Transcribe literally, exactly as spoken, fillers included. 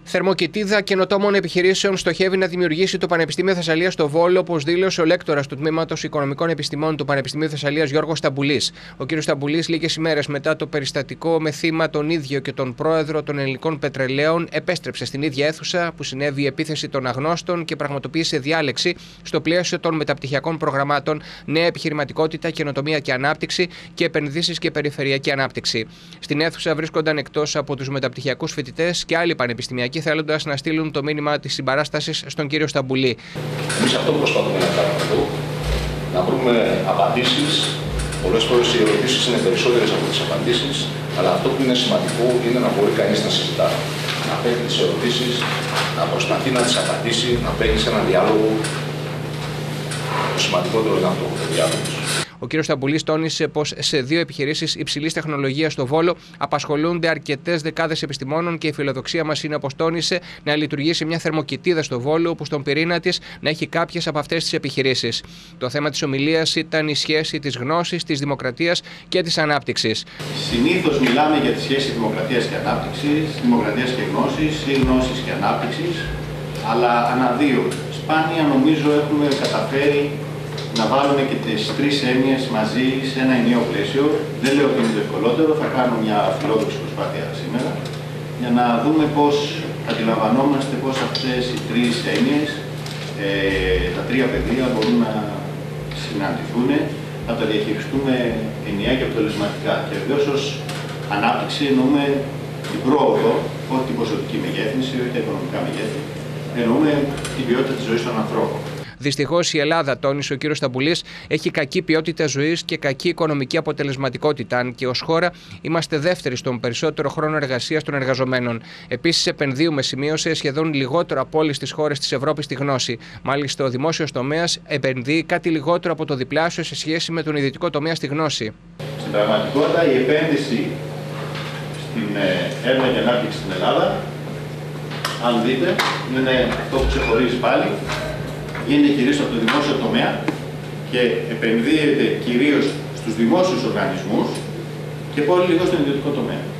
Θερμοκοιτίδα καινοτόμων επιχειρήσεων στοχεύει να δημιουργήσει το Πανεπιστήμιο Θεσσαλίας στο Βόλο, όπως δήλωσε ο λέκτορας του Τμήματος Οικονομικών Επιστημών του Πανεπιστημίου Θεσσαλίας, Γιώργος Σταμπουλής. Ο κ. Σταμπουλής, λίγες ημέρες μετά το περιστατικό με θύμα τον ίδιο και τον πρόεδρο των Ελληνικών Πετρελαίων, επέστρεψε στην ίδια αίθουσα που συνέβη η επίθεση των αγνώστων και πραγματοποίησε διάλεξη στο πλαίσιο των μεταπτυχιακών προγραμμάτων Νέα Επιχειρηματικότητα, Καινοτομία και Ανάπτυξη και Επενδύσεις και Περιφερειακή Ανάπτυξη. Στην αίθουσα βρίσκονταν εκτός από τους μεταπτυχιακούς φοιτητές και άλλοι πανεπιστημιακοί, θέλοντας να στείλουν το μήνυμα της συμπαράστασης στον κύριο Σταμπουλή. Εμείς αυτό προσπαθούμε να κάνουμε εδώ, να βρούμε απαντήσεις. Πολλές φορές οι ερωτήσεις είναι περισσότερες από τις απαντήσεις, αλλά αυτό που είναι σημαντικό είναι να μπορεί κανείς να συζητά. Να παίρνει τις ερωτήσεις, να προσπαθεί να τις απαντήσει, να παίρνει σε ένα διάλογο. Το σημαντικότερο είναι αυτό, ο διάλογος. Ο κ. Σταμπουλής τόνισε πως σε δύο επιχειρήσεις υψηλής τεχνολογίας στο Βόλο απασχολούνται αρκετές δεκάδες επιστημόνων και η φιλοδοξία μας είναι, όπως τόνισε, να λειτουργήσει μια θερμοκοιτίδα στο Βόλο, όπου στον πυρήνα της να έχει κάποιες από αυτές τις επιχειρήσεις. Το θέμα της ομιλίας ήταν η σχέση της γνώσης, της δημοκρατίας και της ανάπτυξης. Συνήθως μιλάμε για τη σχέση δημοκρατίας και ανάπτυξης, δημοκρατίας και γνώσης ή γνώσης και ανάπτυξης, αλλά αναδύο. Σπάνια νομίζω έχουμε καταφέρει να βάλουμε και τις τρεις έννοιες μαζί σε ένα ενιαίο πλαίσιο. Δεν λέω ότι είναι το ευκολότερο, θα κάνω μια φιλόδοξη προσπάθεια σήμερα για να δούμε πώς αντιλαμβανόμαστε πώς αυτές οι τρεις έννοιες, ε, τα τρία πεδία μπορούν να συναντηθούν, να τα διαχειριστούμε ενιαία και αποτελεσματικά. Και βεβαίως ως ανάπτυξη εννοούμε την πρόοδο, όχι την ποσοτική μεγέθυνση, όχι τα οικονομικά μεγέθη, εννοούμε την ποιότητα της ζωής των ανθρώπων. Δυστυχώς η Ελλάδα, τόνισε ο κ. Σταμπουλής, έχει κακή ποιότητα ζωής και κακή οικονομική αποτελεσματικότητα, αν και ως χώρα είμαστε δεύτεροι στον περισσότερο χρόνο εργασίας των εργαζομένων. Επίσης, επενδύουμε, σημείωσε, σχεδόν λιγότερο από όλες τις χώρες της Ευρώπης στη γνώση. Μάλιστα, ο δημόσιος τομέας επενδύει κάτι λιγότερο από το διπλάσιο σε σχέση με τον ιδιωτικό τομέα στη γνώση. Στην πραγματικότητα, η επένδυση στην έρευνα και ανάπτυξη στην Ελλάδα, αν δείτε, είναι αυτό που ξεχωρίζει πάλι. Γίνεται κυρίως από το δημόσιο τομέα και επενδύεται κυρίως στους δημόσιους οργανισμούς και πολύ λίγο στον ιδιωτικό τομέα.